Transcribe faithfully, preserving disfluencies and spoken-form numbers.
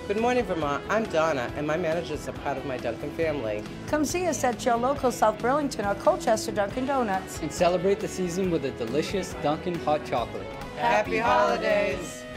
Good morning, Vermont. I'm Donna, and my managers are part of my Dunkin family. Come see us at your local South Burlington or Colchester Dunkin' Donuts. And celebrate the season with a delicious Dunkin' hot chocolate. Happy holidays!